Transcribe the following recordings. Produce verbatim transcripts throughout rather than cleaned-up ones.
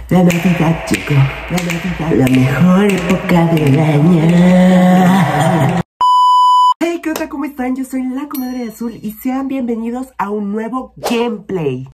La Navidad, chico. La Navidad, la mejor época del año. Hey, ¿qué onda? ¿Cómo están? Yo soy la comadre de Azul y sean bienvenidos a un nuevo gameplay.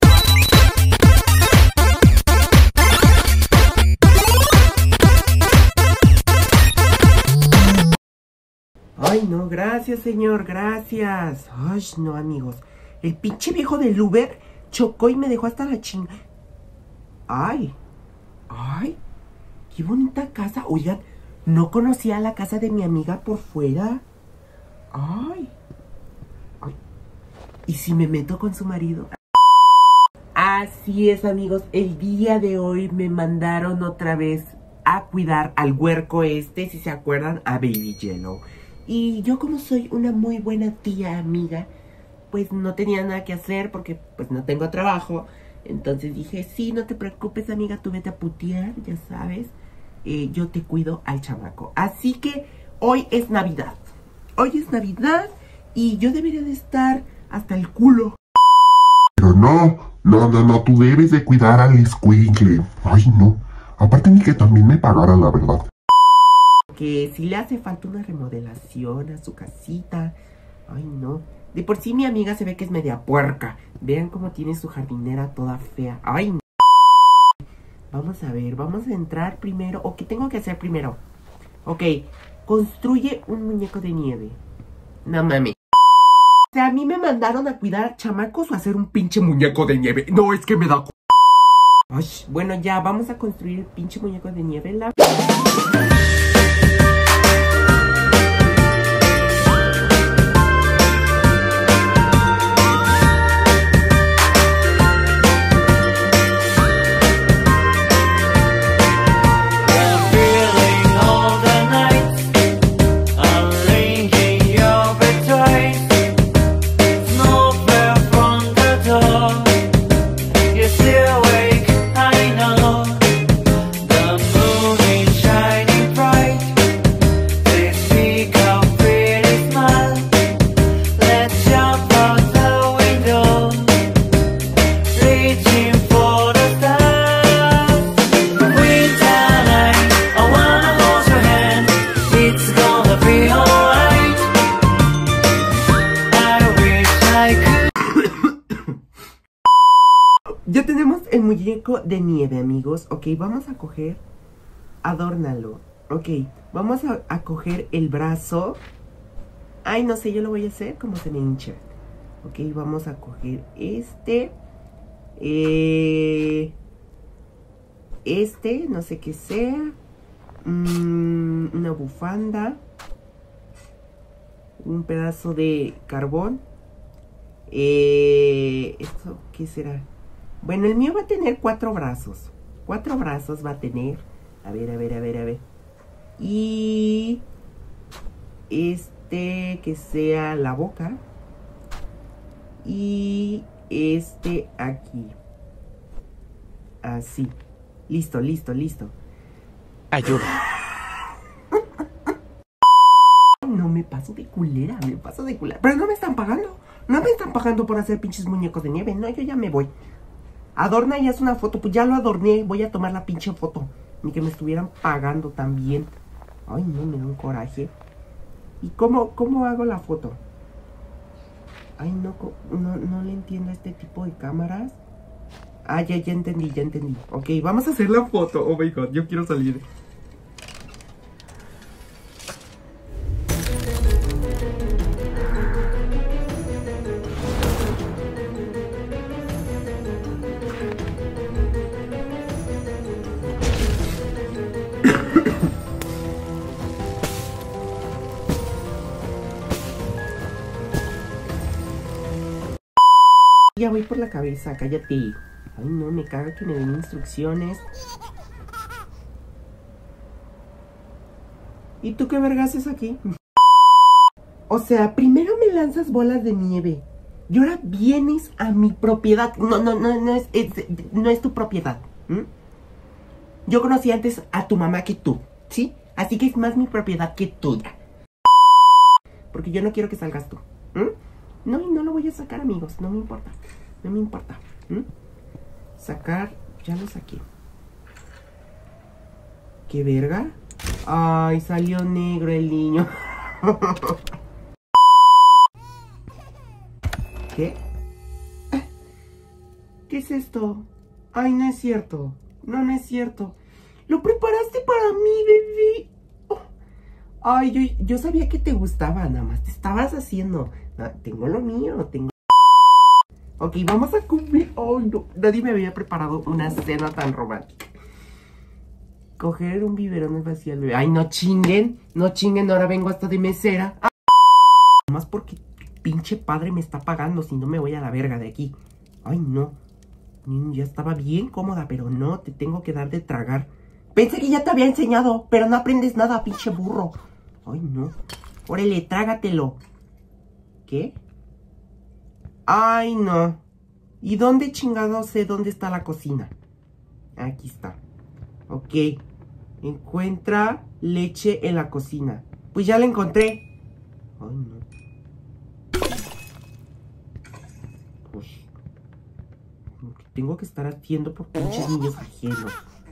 Ay, no, gracias, señor, gracias. Ay, no, amigos. El pinche viejo del Uber chocó y me dejó hasta la chinga. Ay, ay, qué bonita casa. Oigan, no conocía la casa de mi amiga por fuera. Ay, ay. ¿Y si me meto con su marido? Así es, amigos. El día de hoy me mandaron otra vez a cuidar al huerco este, si se acuerdan, a Baby Yellow. Y yo, como soy una muy buena tía amiga, pues no tenía nada que hacer porque pues no tengo trabajo. Entonces dije, sí, no te preocupes, amiga, tú vete a putear, ya sabes. Eh, yo te cuido al chamaco. Así que hoy es Navidad. Hoy es Navidad y yo debería de estar hasta el culo. Pero no, no, no, no, tú debes de cuidar al escuincle. Ay, no. Aparte ni que también me pagara, la verdad. Que si le hace falta una remodelación a su casita. Ay, no. De por sí mi amiga se ve que es media puerca. Vean cómo tiene su jardinera toda fea. Ay, no. Vamos a ver, vamos a entrar primero. ¿O qué tengo que hacer primero? Ok, construye un muñeco de nieve. No mames. O sea, a mí me mandaron a cuidar chamacos o a hacer un pinche muñeco de nieve. No, es que me da... Ay, bueno, ya, vamos a construir el pinche muñeco de nieve. La... Ya tenemos el muñeco de nieve, amigos. Ok, vamos a coger, adórnalo. Ok, vamos a, a coger el brazo. Ay, no sé, yo lo voy a hacer como se me hincha. Ok, vamos a coger este. Eh, este, no sé qué sea. Mm, una bufanda. Un pedazo de carbón. Eh, ¿Esto qué será? Bueno, el mío va a tener cuatro brazos. Cuatro brazos va a tener. A ver, a ver, a ver, a ver. Y... este que sea la boca. Y este aquí. Así. Listo, listo, listo. Ayuda. No me paso de culera, me paso de culera. Pero no me están pagando. No me están pagando por hacer pinches muñecos de nieve. No, yo ya me voy. Adorna y haz una foto. Pues ya lo adorné. Voy a tomar la pinche foto. Ni que me estuvieran pagando también. Ay, no, me da un coraje. ¿Y cómo, cómo hago la foto? Ay, no, no, no le entiendo a este tipo de cámaras. Ah, ya, ya entendí, ya entendí. Ok, vamos a hacer la foto. Oh my god, yo quiero salir. Ya voy por la cabeza, cállate. Ay, no, me caga que me den instrucciones. ¿Y tú qué vergas haces aquí? O sea, primero me lanzas bolas de nieve y ahora vienes a mi propiedad. No, no, no, no es, es no es tu propiedad. ¿Mm? Yo conocí antes a tu mamá que tú, ¿sí? Así que es más mi propiedad que tuya. Porque yo no quiero que salgas tú. ¿Mm? No, y no lo voy a sacar, amigos. No me importa. No me importa. ¿Mm? Sacar, ya lo saqué. ¿Qué verga? Ay, salió negro el niño. ¿Qué? ¿Qué es esto? Ay, no es cierto. No, no es cierto. Lo preparaste para mí, bebé. Oh. Ay, yo, yo sabía que te gustaba, nada más te estabas haciendo. Ah, tengo lo mío, tengo... Ok, vamos a cumplir... Oh, no, nadie me había preparado una cena tan romántica. Coger un biberón al vacío al bebé. Ay, no chinguen, no chinguen, ahora vengo hasta de mesera. Ah. Más porque tu pinche padre me está pagando, si no me voy a la verga de aquí. Ay, no. Ya estaba bien cómoda, pero no, te tengo que dar de tragar. Pensé que ya te había enseñado, pero no aprendes nada, pinche burro. Ay, no. Órale, trágatelo. ¿Qué? Ay, no. ¿Y dónde chingado sé dónde está la cocina? Aquí está. Ok. Encuentra leche en la cocina. Pues ya la encontré. Ay, no. Pues... tengo que estar haciendo por pinches niños ajenos.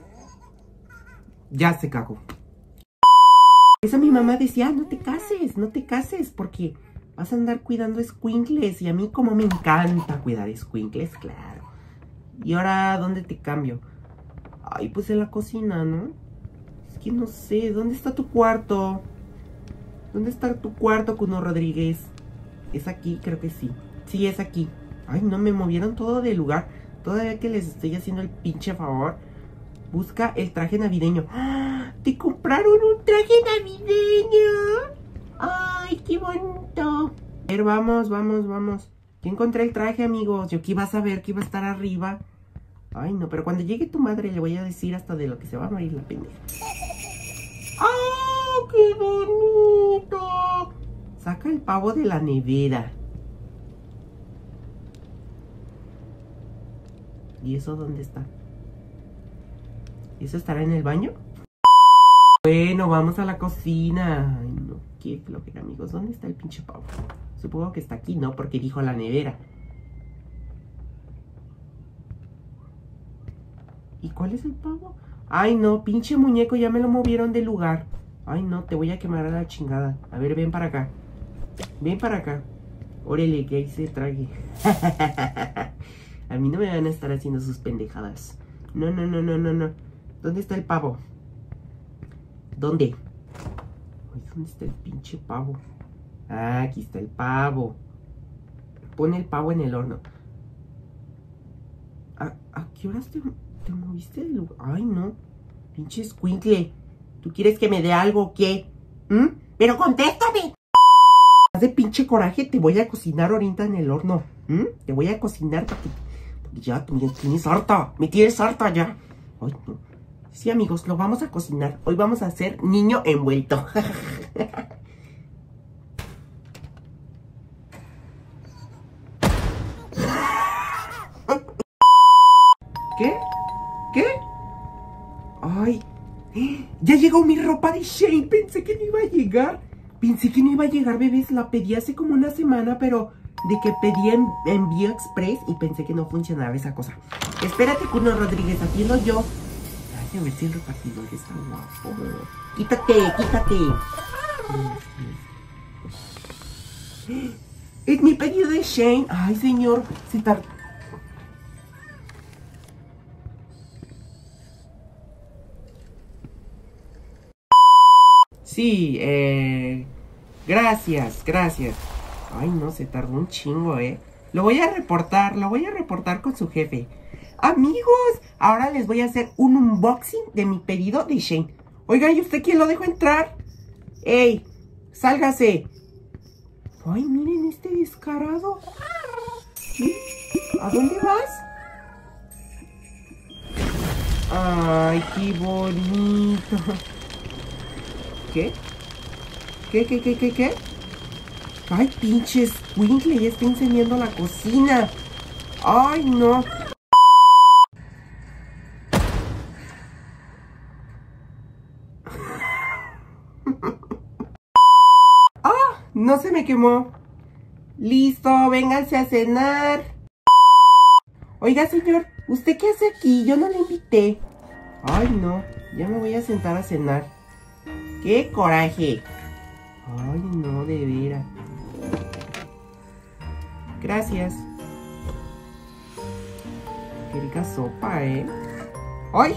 Ya se cagó. Esa mi mamá decía, no te cases, no te cases, porque vas a andar cuidando escuincles. Y a mí como me encanta cuidar escuincles, claro. Y ahora, ¿dónde te cambio? Ay, pues en la cocina, ¿no? Es que no sé, ¿dónde está tu cuarto? ¿Dónde está tu cuarto, Kuno Rodríguez? ¿Es aquí? Creo que sí. Sí, es aquí. Ay, no, me movieron todo de lugar. Todavía que les estoy haciendo el pinche favor. Busca el traje navideño. ¡Ah! ¡Te compraron un traje navideño! ¡Ay, qué bonito! A ver, vamos, vamos, vamos. Ya encontré el traje, amigos. Yo que iba a saber que iba a estar arriba. Ay, no, pero cuando llegue tu madre le voy a decir hasta de lo que se va a morir la pendeja. ¡Ah, qué bonito! Saca el pavo de la nevera. ¿Y eso dónde está? ¿Eso estará en el baño? Bueno, vamos a la cocina. Ay, no, qué flojera, amigos. ¿Dónde está el pinche pavo? Supongo que está aquí, ¿no? Porque dijo la nevera. ¿Y cuál es el pavo? Ay, no, pinche muñeco, ya me lo movieron de lugar. Ay, no, te voy a quemar a la chingada. A ver, ven para acá. Ven para acá. Órale, que ahí se trague. A mí no me van a estar haciendo sus pendejadas. No, no, no, no, no, no. ¿Dónde está el pavo? ¿Dónde? Ay, ¿dónde está el pinche pavo? Ah, aquí está el pavo. Pon el pavo en el horno. ¿A, a qué horas te, te moviste de lugar? Ay, no. Pinche escuincle. ¿Tú quieres que me dé algo o qué? ¿Mm? ¡Pero contéstame! Haz de pinche coraje, te voy a cocinar ahorita en el horno. ¿Mm? Te voy a cocinar para que... Ya, tú me tienes harta. Me tienes harta ya. Ay, no. Sí, amigos, lo vamos a cocinar. Hoy vamos a hacer niño envuelto. ¿Qué? ¿Qué? Ay. Ya llegó mi ropa de Shein. Pensé que no iba a llegar. Pensé que no iba a llegar, bebés. La pedí hace como una semana, pero... de que pedí en, envío express y pensé que no funcionaba esa cosa. Espérate, Kuno Rodríguez, atiendo yo. Ay, a ver si el repartidor está guapo. Quítate, quítate. Es mi pedido de Shein. Ay, señor, se tardó. Sí, eh... gracias, gracias. Ay, no, se tardó un chingo, ¿eh? Lo voy a reportar, lo voy a reportar con su jefe. Amigos, ahora les voy a hacer un unboxing de mi pedido de Shein. Oiga, ¿y usted quién lo dejó entrar? ¡Ey! ¡Sálgase! Ay, miren este descarado. ¿Sí? ¿A dónde vas? Ay, qué bonito. ¿Qué? ¿Qué, qué, qué, qué, qué? Ay, pinches, Winkley ya está incendiando la cocina. Ay, no. Ah, no se me quemó. Listo, vénganse a cenar. Oiga, señor, ¿usted qué hace aquí? Yo no le invité. Ay, no. Ya me voy a sentar a cenar. ¡Qué coraje! Ay, no, de veras. Gracias. Qué rica sopa, ¿eh? ¡Ay!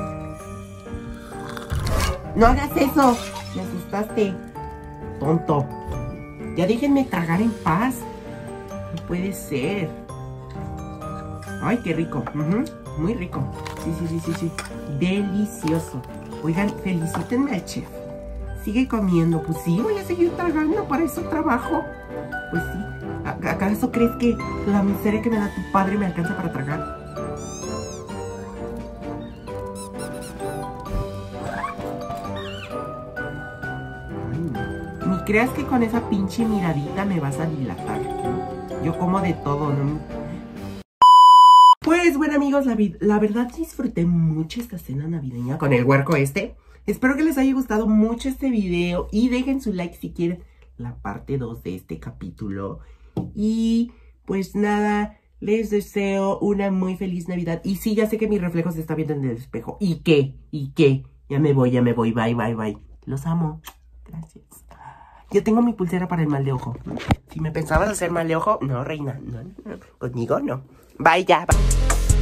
¡No hagas eso! Me asustaste. Tonto. Ya déjenme tragar en paz. No puede ser. ¡Ay, qué rico! Uh-huh. Muy rico. Sí, sí, sí, sí, sí. Delicioso. Oigan, felicítenme al chef. Sigue comiendo. Pues sí, voy a seguir tragando. Para eso trabajo. Pues sí. ¿Acaso crees que la miseria que me da tu padre me alcanza para tragar? Ay, no. Ni creas que con esa pinche miradita me vas a dilatar. Yo como de todo, ¿no? Pues bueno, amigos, la, la verdad disfruté mucho esta cena navideña con el huerco este. Espero que les haya gustado mucho este video y dejen su like si quieren la parte dos de este capítulo. Y pues nada, les deseo una muy feliz Navidad. Y sí, ya sé que mi reflejo se está viendo en el espejo. ¿Y qué? ¿Y qué? Ya me voy, ya me voy. Bye, bye, bye. Los amo. Gracias. Yo tengo mi pulsera para el mal de ojo. Si me pensabas hacer mal de ojo, no, reina. No, no, no. Conmigo no. Bye, ya. Bye.